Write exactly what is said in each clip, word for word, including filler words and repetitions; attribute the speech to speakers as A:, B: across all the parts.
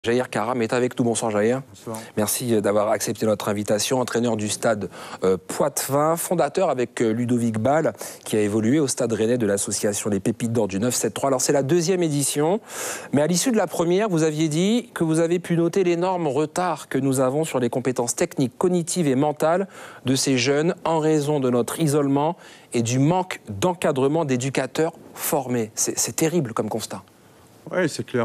A: Jair Karam est avec nous. Bonsoir Jair.
B: Bonsoir.
A: Merci d'avoir accepté notre invitation. Entraîneur du stade euh, Poitevin, fondateur avec euh, Ludovic Ball, qui a évolué au stade rennais de l'association Les Pépites d'Or du neuf sept trois. Alors c'est la deuxième édition, mais à l'issue de la première, vous aviez dit que vous avez pu noter l'énorme retard que nous avons sur les compétences techniques, cognitives et mentales de ces jeunes en raison de notre isolement et du manque d'encadrement d'éducateurs formés. C'est terrible comme constat.
B: Oui, c'est clair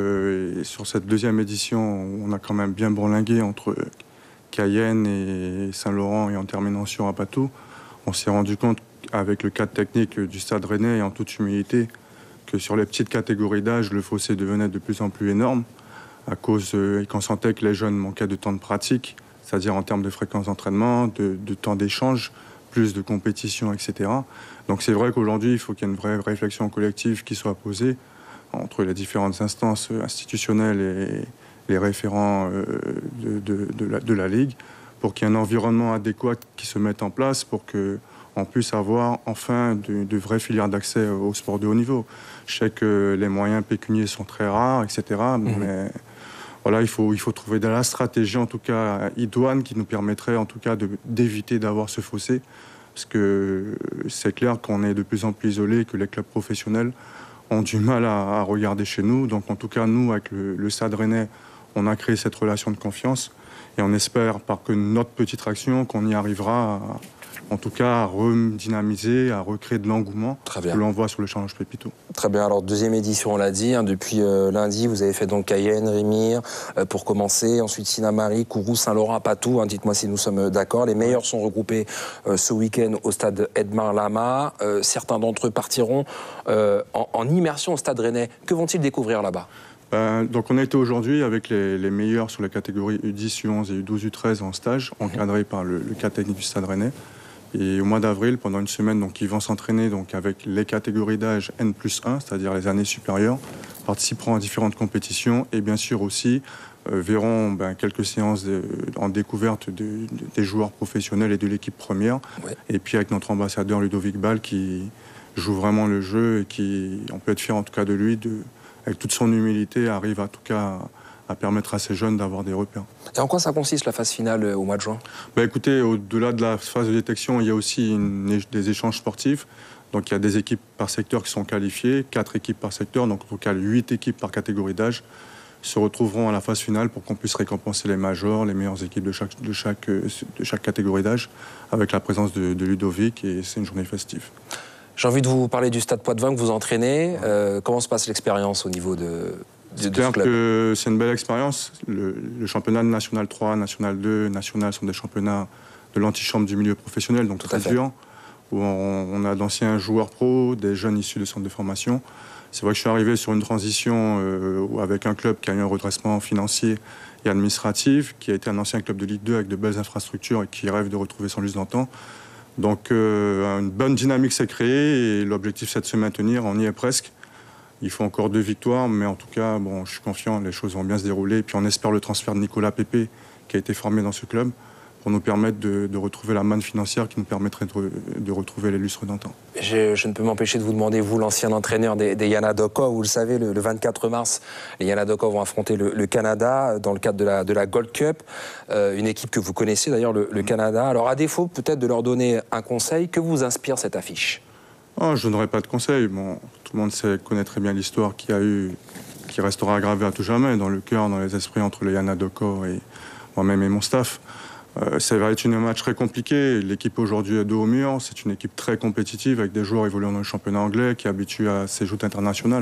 B: que sur cette deuxième édition, on a quand même bien bourlingué entre Cayenne et Saint-Laurent et en terminant sur Apatou. On s'est rendu compte avec le cadre technique du stade rennais et en toute humilité que sur les petites catégories d'âge, le fossé devenait de plus en plus énorme à cause euh, qu'on sentait que les jeunes manquaient de temps de pratique, c'est-à-dire en termes de fréquence d'entraînement, de, de temps d'échange, plus de compétition, et cetera. Donc c'est vrai qu'aujourd'hui, il faut qu'il y ait une vraie réflexion collective qui soit posée entre les différentes instances institutionnelles et les référents de, de, de, la, de la Ligue, pour qu'il y ait un environnement adéquat qui se mette en place pour qu'on puisse avoir enfin de, de vraies filières d'accès au sport de haut niveau. Je sais que les moyens pécuniaires sont très rares, et cetera. Mmh. Mais voilà, il faut, il faut trouver de la stratégie, en tout cas idoine, qui nous permettrait en tout cas d'éviter d'avoir ce fossé. Parce que c'est clair qu'on est de plus en plus isolé, que les clubs professionnels ont du mal à, à regarder chez nous. Donc en tout cas, nous, avec le, le stade rennais, on a créé cette relation de confiance et on espère, par que notre petite action, qu'on y arrivera, à, en tout cas, à redynamiser, à recréer de l'engouement que l'on voit sur le Challenge Pépito.
A: Très bien. Alors, deuxième édition, on l'a dit, hein, depuis euh, lundi, vous avez fait donc Cayenne, Rémire, euh, pour commencer, ensuite Sinnamary, Kourou, Saint-Laurent, Apatou. Hein, dites-moi si nous sommes d'accord. Les meilleurs sont regroupés euh, ce week-end au stade Edmar Lama. Euh, certains d'entre eux partiront euh, en, en immersion au stade rennais. Que vont-ils découvrir là-bas ?
B: Ben, donc on a été aujourd'hui avec les, les meilleurs sur la catégorie U dix, U onze et U douze, U treize en stage, encadrés par le, le cadre technique du stade rennais. Et au mois d'avril, pendant une semaine, donc, ils vont s'entraîner donc, avec les catégories d'âge N plus un, c'est-à-dire les années supérieures, participeront à différentes compétitions et bien sûr aussi euh, verront ben, quelques séances de, en découverte de, de, des joueurs professionnels et de l'équipe première. Ouais. Et puis avec notre ambassadeur Ludovic Ball qui joue vraiment le jeu et qui, on peut être fier en tout cas de lui, de, avec toute son humilité, arrive en tout cas à permettre à ces jeunes d'avoir des repères.
A: Et en quoi ça consiste la phase finale au mois de juin ?
B: Ben écoutez, au-delà de la phase de détection, il y a aussi une, des échanges sportifs. Donc il y a des équipes par secteur qui sont qualifiées, quatre équipes par secteur, donc au total huit équipes par catégorie d'âge se retrouveront à la phase finale pour qu'on puisse récompenser les majors, les meilleures équipes de chaque, de chaque, de chaque catégorie d'âge, avec la présence de, de Ludovic, et c'est une journée festive.
A: J'ai envie de vous parler du stade Poitevin que vous entraînez. Euh, comment se passe l'expérience au niveau de...
B: C'est clair que c'est une belle expérience. Le, le championnat de National trois, National deux, National sont des championnats de l'antichambre du milieu professionnel, donc très dur, où on, on a d'anciens joueurs pros, des jeunes issus de centres de formation. C'est vrai que je suis arrivé sur une transition euh, avec un club qui a eu un redressement financier et administratif, qui a été un ancien club de Ligue deux avec de belles infrastructures et qui rêve de retrouver son lustre d'antan. Donc euh, une bonne dynamique s'est créée et l'objectif c'est de se maintenir, on y est presque. Il faut encore deux victoires, mais en tout cas, bon, je suis confiant, les choses vont bien se dérouler. Et puis on espère le transfert de Nicolas Pépé, qui a été formé dans ce club, pour nous permettre de, de retrouver la manne financière qui nous permettrait de, de retrouver les lustres d'antan.
A: Je, je ne peux m'empêcher de vous demander, vous, l'ancien entraîneur des, des Yana Dokov, vous le savez, le, le vingt-quatre mars, les Yana Dokov vont affronter le, le Canada dans le cadre de la, de la Gold Cup, euh, une équipe que vous connaissez d'ailleurs, le, le Canada. Alors à défaut peut-être de leur donner un conseil, que vous inspire cette affiche ?
B: Oh, je ne donnerai pas de conseils. Bon, tout le monde sait, connaît très bien l'histoire qu'il y a eu, qui restera gravée à tout jamais dans le cœur, dans les esprits entre les Yana Dokov et moi-même et mon staff. Euh, ça va être un match très compliqué. L'équipe aujourd'hui est dos au mur. C'est une équipe très compétitive avec des joueurs évoluant dans le championnat anglais qui est habitué à ces joutes internationales.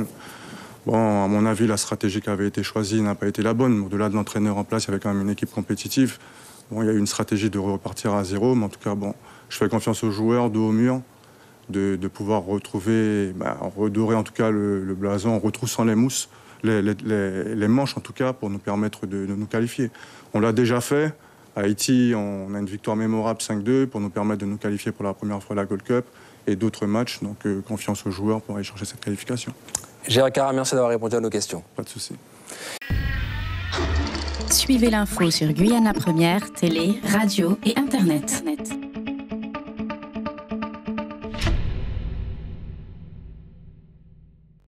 B: Bon, à mon avis, la stratégie qui avait été choisie n'a pas été la bonne. Au-delà de l'entraîneur en place, il y avait quand même une équipe compétitive. Bon, il y a eu une stratégie de repartir à zéro, mais en tout cas, bon, je fais confiance aux joueurs dos au mur. De, de pouvoir retrouver, bah, redorer en tout cas le, le blason en retroussant les mousses, les, les, les, les manches en tout cas, pour nous permettre de, de nous qualifier. On l'a déjà fait. À Haïti, on a une victoire mémorable cinq deux pour nous permettre de nous qualifier pour la première fois à la Gold Cup et d'autres matchs. Donc euh, confiance aux joueurs pour aller chercher cette qualification.
A: Jair Karam, merci d'avoir répondu à nos questions.
B: Pas de souci.
C: Suivez l'info sur Guyana Première, télé, radio et internet.